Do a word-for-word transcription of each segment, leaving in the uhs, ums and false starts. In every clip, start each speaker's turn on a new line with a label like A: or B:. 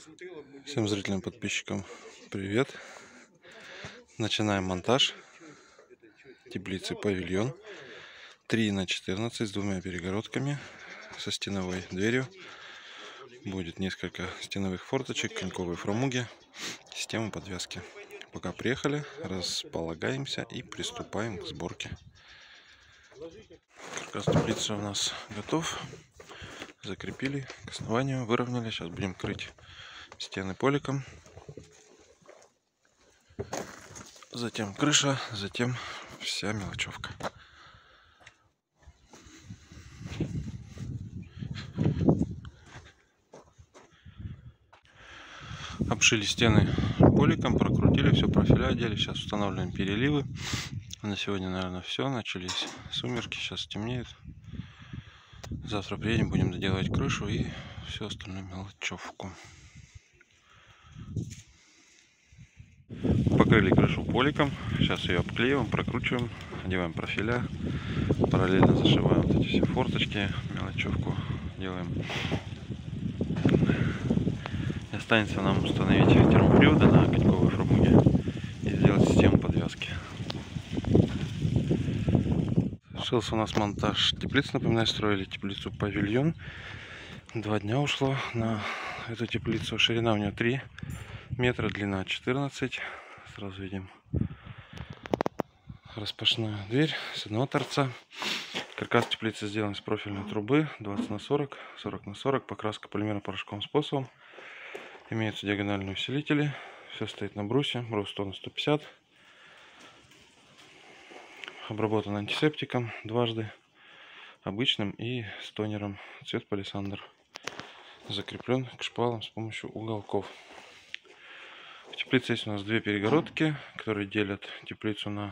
A: Всем зрителям, подписчикам привет! Начинаем монтаж теплицы павильон три на четырнадцать с двумя перегородками, со стеновой дверью. Будет несколько стеновых форточек, коньковые фрамуги, система подвески. Пока приехали, располагаемся и приступаем к сборке. Каркас теплицы у нас готов. Закрепили к основанию, выровняли. Сейчас будем крыть стены поликом. Затем крыша, затем вся мелочевка. Обшили стены поликом, прокрутили, все, профиля одели. Сейчас устанавливаем переливы. На сегодня, наверное, все. Начались сумерки, сейчас темнеет. Завтра приедем, будем доделывать крышу и всю остальную мелочевку. Покрыли крышу поликом. Сейчас ее обклеиваем, прокручиваем, одеваем профиля. Параллельно зашиваем вот эти все форточки, мелочевку делаем. И останется нам установить термоприводы на коньковые фрамуги и сделать систему подвески. Шился у нас монтаж теплицы. Напоминаю, строили теплицу павильон. Два дня ушло на эту теплицу. Ширина у нее три метра, длина четырнадцать. Сразу видим распашную дверь с одного торца. Каркас теплицы сделан из профильной трубы двадцать на сорок, сорок на сорок, покраска полимеро-порошковым способом. Имеются диагональные усилители. Все стоит на брусе. Брус тонна сто пятьдесят. Обработан антисептиком дважды, обычным и с тонером. Цвет палисандр. Закреплен к шпалам с помощью уголков. В теплице есть у нас две перегородки, которые делят теплицу на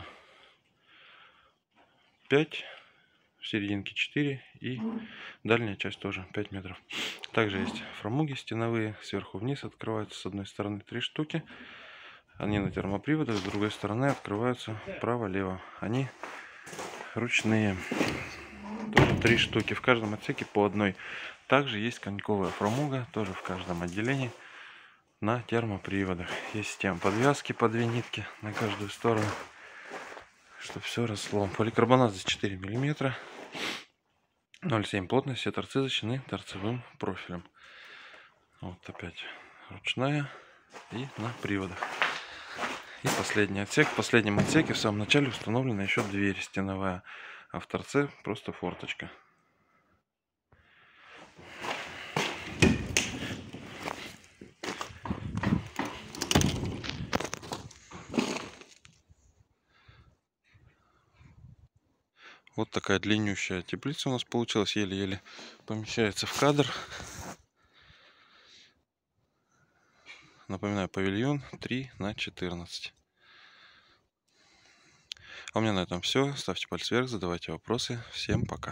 A: пять, в серединке четыре и дальняя часть тоже пять метров. Также есть фрамуги стеновые, сверху вниз открываются с одной стороны три штуки. Они на термоприводах, с другой стороны открываются право-лево. Они ручные. Тоже три штуки. В каждом отсеке по одной. Также есть коньковая фрамуга, тоже в каждом отделении на термоприводах. Есть система подвязки по две нитки на каждую сторону, чтобы все росло. Поликарбонат здесь четыре миллиметра. ноль целых семь десятых плотность. Все торцы защищены торцевым профилем. Вот опять ручная и на приводах. И последний отсек. В последнем отсеке в самом начале установлена еще дверь стеновая, а в торце просто форточка. Вот такая длиннющая теплица у нас получилась, еле-еле помещается в кадр. Напоминаю, павильон три на четырнадцать. А у меня на этом все. Ставьте палец вверх, задавайте вопросы. Всем пока.